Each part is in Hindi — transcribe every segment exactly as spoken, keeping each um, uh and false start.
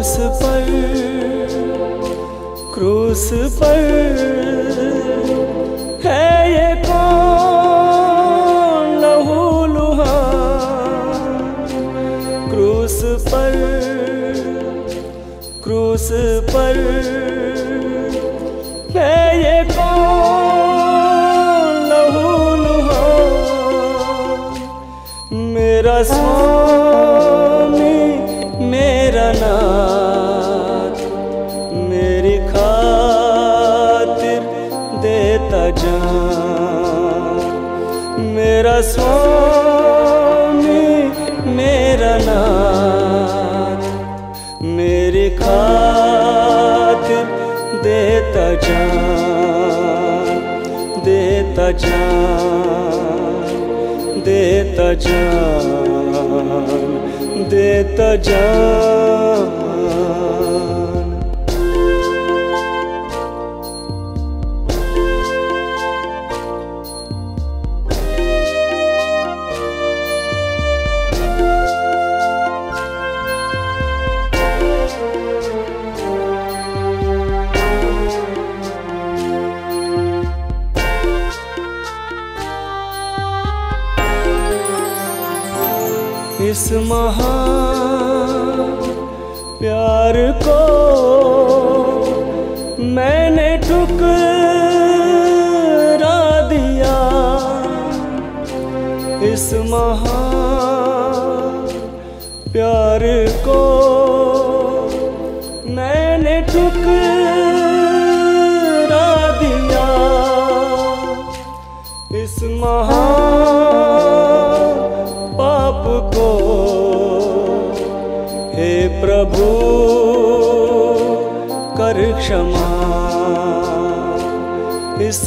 क्रूस पर क्रूस पर है ये कौन लहूलुहान। क्रूस पर क्रूस पर है ये कौन लहूलुहान। मेरा स्वामी मेरा नाथ मेरी खातिर देता जान। मेरा स्वामी मेरा नाथ मेरी खातिर देता जान देता जान देता जान देता जान। इस महान प्यार को मैंने ठुकरा दिया। इस महान प्यार को मैंने ठुकरा दिया। इस महान पाप को हे प्रभु कर क्षमा। इस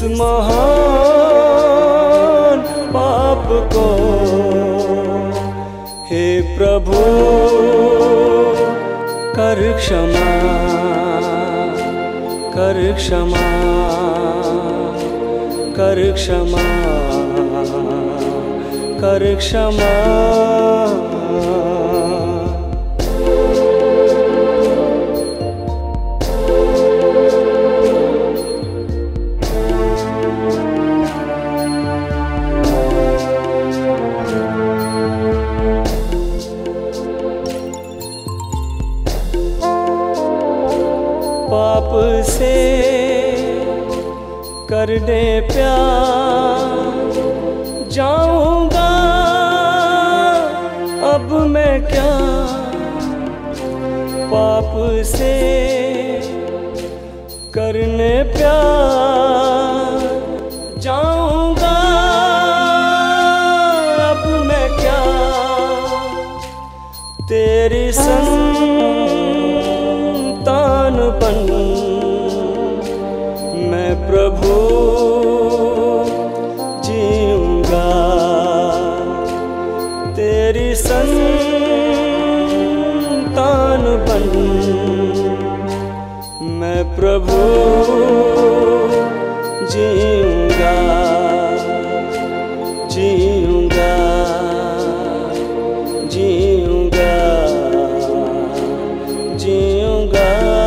महान पाप को हे प्रभु कर क्षमा कर क्षमा कर क्षमा कर क्षमा। पाप से करने प्यार जाऊंगा अब मैं क्या। पाप से करने प्यार जाऊंगा अब मैं क्या। तेरी संतानपन मैं प्रभु जीऊंगा। तेरी संतानपन मैं प्रभु जीऊंगा जीऊंगा जीऊंगा जीऊंगा।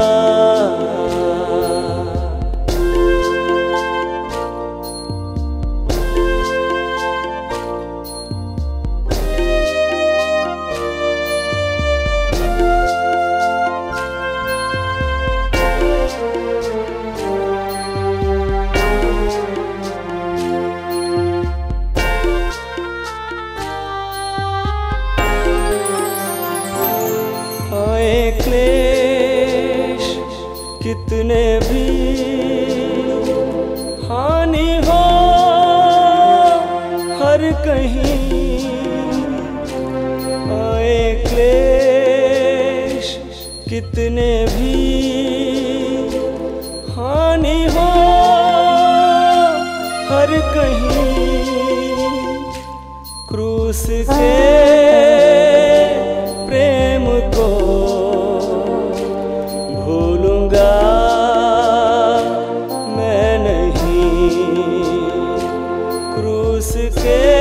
क्लेश कितने भी हानि हो हर कहीं। आए क्लेश कितने भी हानि हो हर कहीं। क्रूस के प्रेम को भूलूंगा मैं नहीं। क्रूस के